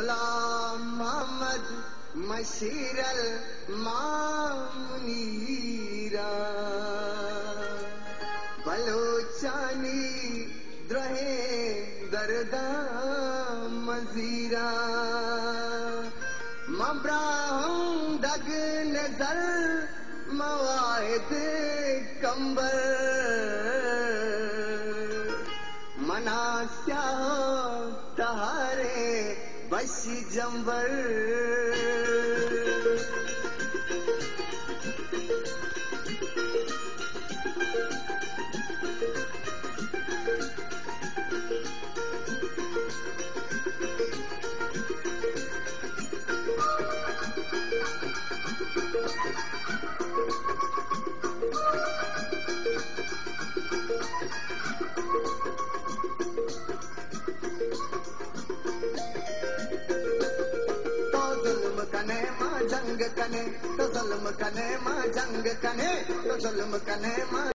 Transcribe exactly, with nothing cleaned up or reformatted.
गुलाम मोहम्मद मशीरल मामुनीरा बलोचानी द्रहे दर्दा मजीरा मब्राहम दग नजर मवाहिद कंबर मनास्या तहारे बश जंबर कने मां जंग कने तो ज़ुल्म कने मां जंग कने तो ज़ुल्म कने मां